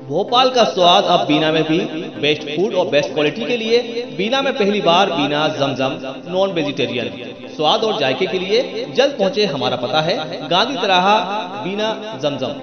भोपाल का स्वाद अब बीना में भी। बेस्ट फूड और बेस्ट क्वालिटी के लिए बीना में पहली बार बीना जमजम नॉन वेजिटेरियन। स्वाद और जायके के लिए जल्द पहुंचे। हमारा पता है गांधी तराहा, बीना जमजम।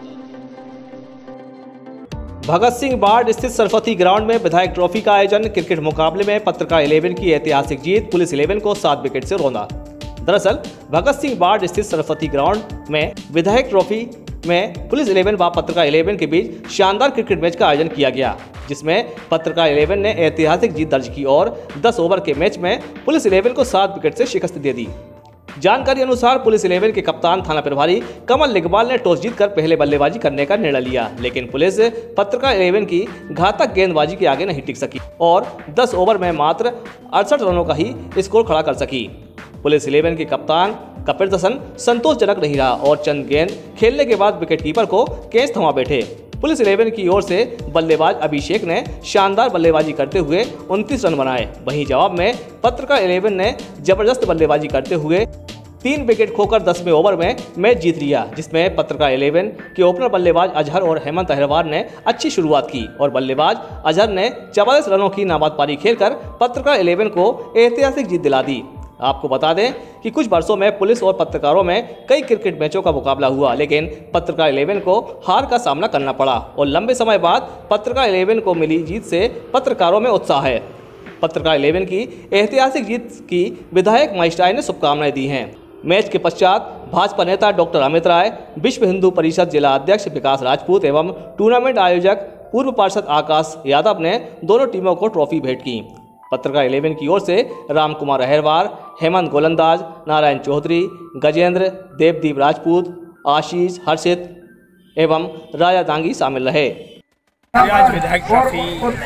भगत सिंह बाढ़ स्थित सरस्वती ग्राउंड में विधायक ट्रॉफी का आयोजन। क्रिकेट मुकाबले में पत्रकार 11 की ऐतिहासिक जीत, पुलिस 11 को 7 विकेट से रौंदा। दरअसल भगत सिंह बाढ़ स्थित सरस्वती ग्राउंड में विधायक ट्रॉफी में पुलिस 11 व पत्रकार 11 के बीच शानदार क्रिकेट मैच का आयोजन किया गया, जिसमें पत्रकार 11 ने ऐतिहासिक जीत दर्ज की और 10 ओवर के मैच में पुलिस 11 को 7 विकेट से शिकस्त दे दी। जानकारी अनुसार पुलिस 11 के कप्तान थाना प्रभारी कमल लिगवाल ने टॉस जीतकर पहले बल्लेबाजी करने का निर्णय लिया, लेकिन पुलिस पत्रकार 11 की घातक गेंदबाजी के आगे नहीं टिक सकी और 10 ओवर में मात्र 68 रनों का ही स्कोर खड़ा कर सकी। पुलिस 11 के कप्तान का प्रदर्शन संतोषजनक नहीं रहा और चंद गेंद खेलने के बाद विकेटकीपर को कैच थमा बैठे। पुलिस 11 की ओर से बल्लेबाज अभिषेक ने शानदार बल्लेबाजी करते हुए 29 रन बनाए। वहीं जवाब में पत्रकार 11 ने जबरदस्त बल्लेबाजी करते हुए 3 विकेट खोकर 10वें ओवर में मैच जीत लिया, जिसमें पत्रकार 11 के ओपनर बल्लेबाज अजहर और हेमंत अहरवार ने अच्छी शुरुआत की और बल्लेबाज अजहर ने 44 रनों की नाबाद पारी खेलकर पत्रकार 11 को ऐतिहासिक जीत दिला दी। आपको बता दें कि कुछ वर्षों में पुलिस और पत्रकारों में कई क्रिकेट मैचों का मुकाबला हुआ, लेकिन पत्रकार 11 को हार का सामना करना पड़ा और लंबे समय बाद पत्रकार 11 को मिली जीत से पत्रकारों में उत्साह है। पत्रकार 11 की ऐतिहासिक जीत की विधायक माइस्टाई ने शुभकामनाएं दी हैं। मैच के पश्चात भाजपा नेता डॉक्टर अमित राय, विश्व हिंदू परिषद जिला अध्यक्ष विकास राजपूत एवं टूर्नामेंट आयोजक पूर्व पार्षद आकाश यादव ने दोनों टीमों को ट्रॉफी भेंट की। पत्रकार 11 की ओर से राम कुमार अहरवार, हेमंत गोलंदाज, नारायण चौधरी, गजेंद्र, देवदीप राजपूत, आशीष, हर्षित एवं राजा दांगी शामिल रहे। आज विधायक ट्रॉफी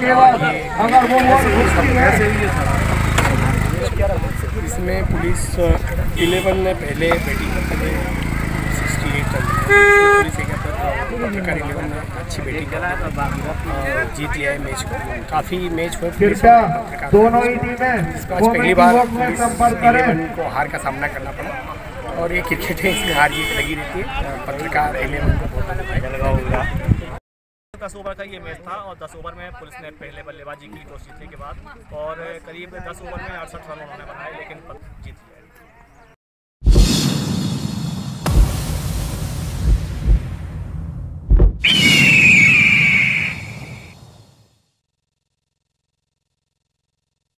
इसमें पुलिस 11 ने पहले बैटिंग करते थे 68 रन। पुलिस पत्रकार 11 ने अच्छी बैटिंग जीत लिया है मैच को। काफ़ी मैच हुए दोनों ही टीमें। इस मैच पहली बार पुलिस 11 को हार का सामना करना पड़ा और ये क्रिकेट है, इसमें हार जीत लगी रहती है। पत्रकार 11 को बहुत लगाऊंगा। 10 ओवर का ये मैच था और 10 ओवर में पुलिस ने पहले बल्लेबाजी की टॉस जीतने के बाद और करीब 10 ओवर में 68 रन उन्होंने बनाए, लेकिन जीत लिया।